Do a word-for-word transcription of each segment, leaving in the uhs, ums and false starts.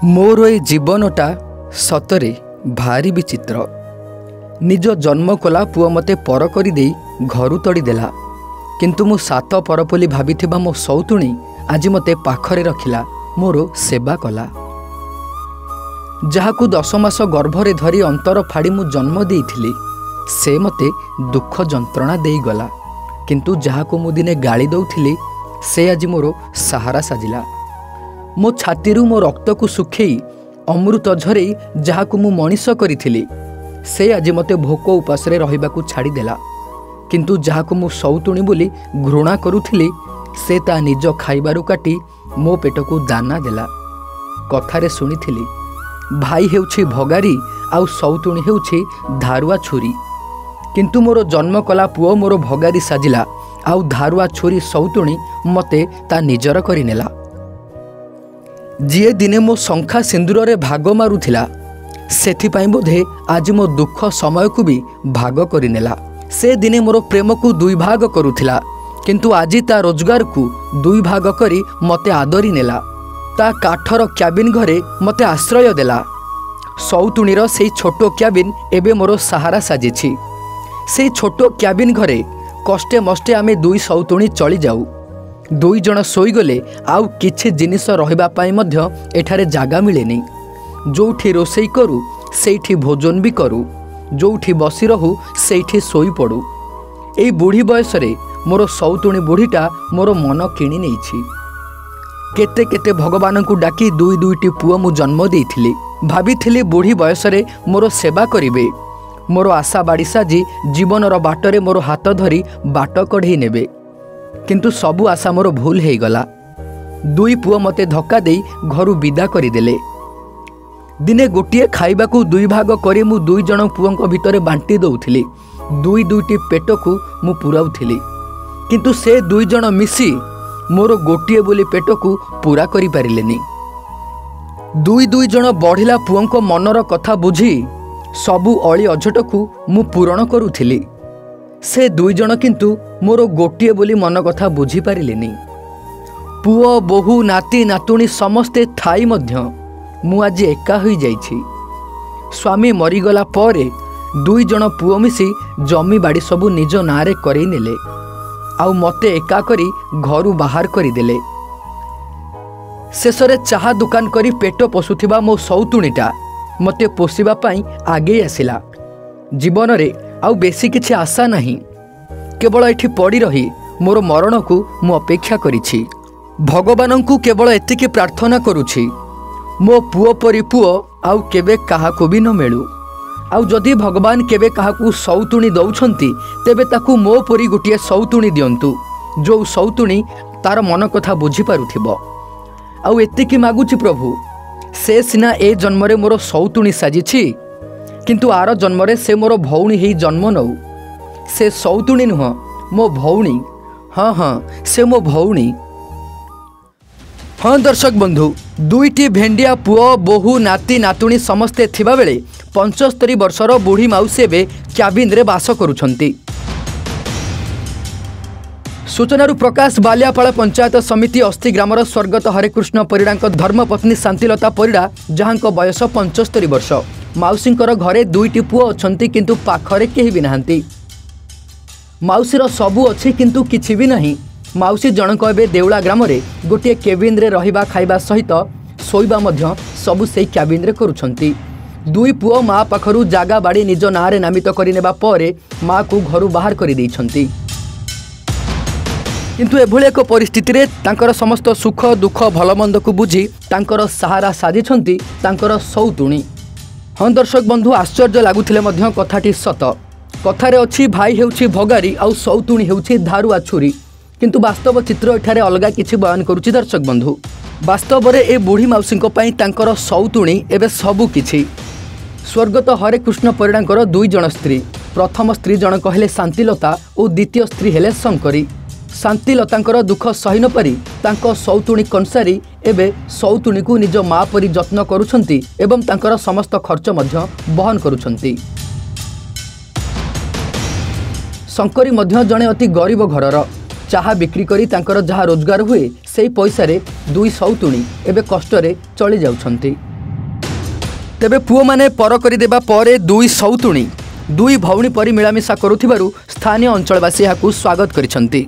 मोर ए जीवनटा सतरे भारी विचित्र। निज जन्म कला पुआ मते पर करी दे घरु तड़ीदेला, किंतु मु सात पर बोली भाबिथिबा मो सौतुणी आज मते पाखरे रखिला, मोर सेवा कला। जहाकू दस मास गर्भरे धरी अंतर फाड़ी मु जन्म देइथिली, से मते दुख जंत्रणा देई गला, किंतु जहाकू मु दिने गाली दउथिली, से आज मोर सहारा साजिला। मो छातीरू मो रक्त को सुखेई अमृत झरई जहाकू मु मनीष करिथिली, से आज मते भोक उपासरे रहिबाकू छाड़ीदेला, किंतु जहाकू मु सौतुणी बोली घृणा करुथिली, से ता निज खाइबारू काटी मो पेटकू दाना देला। कथारे शुणिथिली भाई हेउछि भगारी आउ सौतुणी हेउछि धारुआ छुरी, किंतु मोर जन्म कला पुओ मोर भगारी साजिला, आउ धारुआ छुरी सौतुणी मते ता निजर करिनेला। जीए दिने मो शंखा सिंदूर रे भाग मारुथिला, सेथिपाई बोधे आज मो दुख समय को भी भाग करिनेला। से दिने मोर प्रेम को दुई भाग करुथिला, किंतु आजी ता रोजगार को दुई भाग करी मते आदरी नेला। ता काठर क्याबिन घरे मते आश्रय देला। सौतुणीर सेई छोटो क्याबिन एबे मोर सहारा साजिछि। सेई छोटो क्याबिन घरे कष्टे मष्टे आमे दुई सौतुणी चली जाऊ। दुई जण सोईगले आउ किछि जिनिस रहिबा पाई मध्य एठारे जागा मिलेनी। जोठी रोसई करू सेठी भोजन भी करू, जोठी बसी रहू सेठी सोई पड़ू। एई बुढ़ी बयसरे मोर सौतुणी बुढ़ीटा मोर मन किणी नेइछि। केते केते भगवान को डाकी दुई दुईटी पुआ मु जन्म देइथिली। भाबिथिली बुढ़ी बयसरे मोर सेवा करिवे, मोर आशा बाड़ी साजी जीवनर बाटरे मोर हाथ धरी बाट कढ़ेई नेबे, किंतु सबु आशा मोर भूल हो गला। दुई पुआ मते धक्का देई घरु विदा करिदेले। दिने गोटिए खाइबाकू दुई भाग करी मु दुई जण पुओंक भितरे बांटी दउथिली। दुई दुईटी पेट को मु पुराउथिली, किंतु से दुई जण मिसी मोर गोटिए बोली पेट को पूरा करि पारिलेनी। दुई दुई जण बढ़िला पुओंक मनर कथा बुझी सबु अली अझट को मु पूरण करुथिली। से दुई जण किंतु मोर गोटिए बोली मन कथा बुझी पारिलेनी। पुओ बोहू नाती नातुणी समस्ते थाई मध्य मु आज एका होई जाइछि। स्वामी मरीगला परे दुई जण पुओ मिसी जमी बाड़ी सबु निज नारे करई नेले, आउ मते एका करी घरु बाहर करी देले। शेषरे चाहा दुकान करी पेट पोषुथिबा मो सौतुणीटा मते पोषिबा पाई आगे आसिला। जीवन रे आउ बेसी किछि आशा नहीं, केवल एठी पड़ी रही मोर मरण को मु अपेक्षा करिछि। भगवान को केवल एतिकी प्रार्थना करुछि, मो पुओ परी पुओ आउ केबे काहाकू भी न मिलू। आउ जदि भगवान केबे काहाकू सौतुणी दउछंती, तेबे ताकू मो परी गोटिए सौतुणी दियंतु, जो सौतुणी तार मन कथा बुझी पारुथिबो। आउ एतिकी मागुछि प्रभु, से सिना ए जन्मरे मोर सौतुणी साजिछि, किंतु आर जन्मरे से मोर भौणी ही जन्म नौ। से सौतुणी नुह, मो भौणी। हाँ हाँ से मो भौणी। हाँ दर्शक बंधु, दुईटी भेंडिया पुओ बोहू नाती नातुणी समस्ते थिबा बेले पंचस्तरी वर्षर बुढ़ी माउसी एबे क्याबिन रे बास करुछंती। सूचनारू प्रकाश बालियापाड़ पंचायत समिति अस्ति ग्रामर स्वर्गत हरेकृष्ण परिड़ांक धर्मपत्नी शांतिलता परिड़ा, जहांक बयस पंचस्तरी वर्ष। माउसींकर घरे दुईटी पुओ अछंती, किंतु पाखरे केही भी नाहांती। माउसीर सबु अछि, किंतु किछि भी नाही। माउसी जनक एबे देउला ग्राम रे गोटे केबिन रे रहिबा खाइबा सहित सोइबा मध्य सबु सेई केबिन रे करुछंती। दुई पुओ माँ पाखरु जागा बाड़ी निज नारे नामित करिनेबा परे माँ को घरु बाहर करि दैछंती। किंतु एभଳି एक परिस्थिति रे तांकर समस्त सुख दुख भलमंद को बुझी तांकर सहारा साजिछंती तांकर सौतुणी। हाँ दर्शक बंधु, आश्चर्य लागुथिले मध्य कथाटी सत। कथारे अछि भाई हेउछि भगारी आउ सौतुणी हेउछि धारुआ छुरी, किंतु वास्तव चित्र एठारे अलगा किछि बयान करुछि। दर्शक बंधु, वास्तव रे ए बुढ़ी माउसींक पई तांकर सौतुणी एबे सबु किछि। स्वर्गत हरेकृष्ण परिड़ांकर दुई जण स्त्री। प्रथम स्त्री जण कहले शांतिलता और द्वितीय स्त्री हेले शंकरी। शांतिलतांकर दुख सही न पारी तांको सौतुणी कंसारी एबे सौतुणी को निज माँ परी जत्न करुछंती एवं तांकर समस्त खर्च मध्य बहन करुछंती। शंकरी मध्य जणे अति गरीब घरर। चाहा बिक्री करी तांकर जहा रोजगार हुए सेई पैसा रे दुई सौतुणी एबे कष्ट रे चली जाउछंती। तेबे पुओ माने पर करदेबा परे दुई सौतुणी दुई भौणी परी मिलामिशा करुथिबारु स्थानीय अंचलवासी याकू स्वागत करिसंती।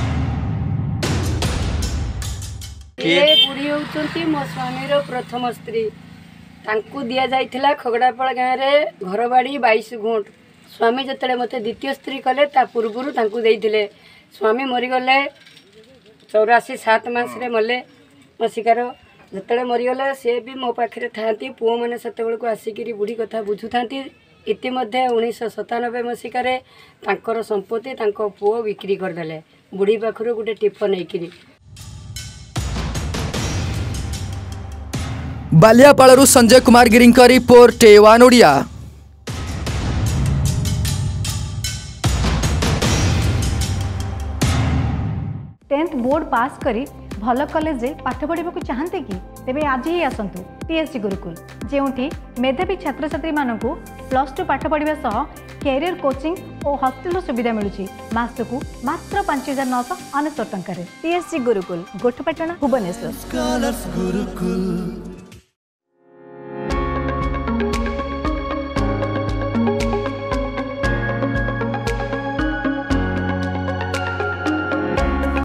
बुढ़ी होउचंती मो स्वामीर प्रथम स्त्री तांकू दिया जाइथिला खगड़ापाड़ गाँव में घर बाड़ी बाईस गुंठ। स्वामी जिते मत द्वितीय स्त्री कले ता पूर्वर तांकू देइथिले। स्वामी मरीगले चौरासी सात मास मले मसिकार जिते मरीगले सी भी मो पाखे था पुओ मैंने से आसिक बुढ़ी कथा बुझु था। इतिमध्ये उन्नीस सतानबे मसिकार तांकर संपत्ति तांको पुओ बिक्री करदेले बुढ़ी पाखर गोटे टिप नहीं। बालियापाड़ू संजय कुमार गिरी का report one Odia. Tenth board pass करी भल कॉलेज पाठ पढ़ा चाहते कि तेबे आज ही आसतु टीएससी गुरुकुल जेउठी मेधावी छात्र छात्री मानक प्लस टू पाठ पढ़ा सह कैरियर कोचिंग और हॉस्टल सुविधा मिलूची मासकू मात्र पांच हजार नौश अनेशत टकर। टीएससी गुरुकुल गोठपाटना भुवनेश्वर।